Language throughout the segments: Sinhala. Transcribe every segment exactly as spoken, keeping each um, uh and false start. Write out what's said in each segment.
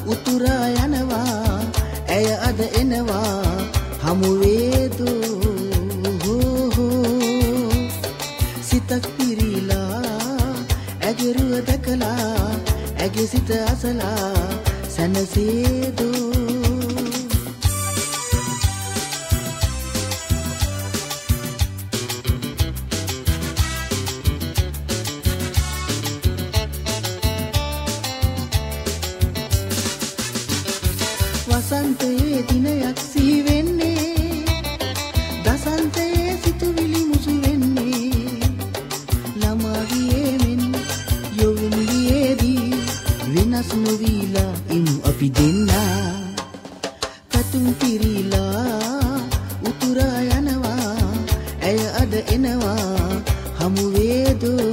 උතුරා යනවා ඇය අද එනවා හමු වේදෝ සිතක් පිරීලා ඇගේ රුව දැකලා ඇගේ සිත අසලා සැනසේදෝ වසන්තයේ දිනයක් සිහි වෙන්නේ දසන්තයේ සිතුවිලි මුසු වෙන්නේ ළමා ගියේ මෙන් යොවින් ගියේදී වෙනස් නොවීලා ඉමු අපි දෙන්නා පැතුම් පිරීලා උතුරා යනවා ඇය අද එනවා හමු වේදෝ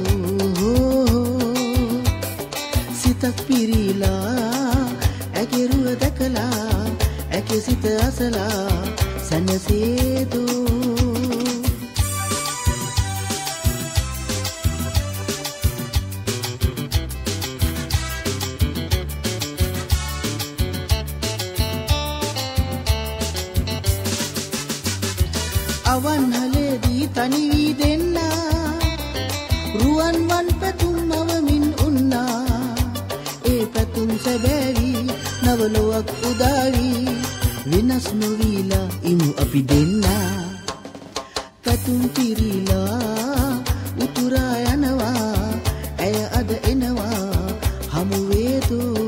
සිතක් පිරීලා ඇගේ රුව දැකලා ඇගේ සිත අසලා සැනසේදෝ අවන්හලේදී තනි වී දෙන්නා රුවන් වන් පැතුම් අවමින් උන්නා ඒ පැතුම් සැබෑවි නවලොවක් උදාවී වෙනස් නොවීලා ඉමු අපි දෙන්නා පැතුම් පිරීලා උතුරා යනවා ඇය අද එනවා හමු වේදෝ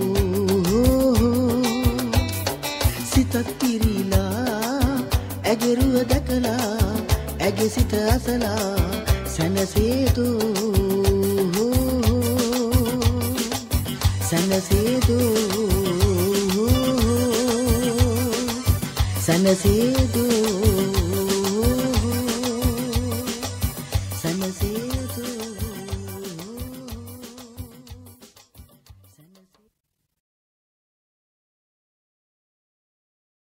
සිතක් පිරීලා ඇගේ රුව දැකලා ඇගේ සිත අසලා සැනසේදෝ සැනසේදෝ සැනසේදෝ සැනසේදෝ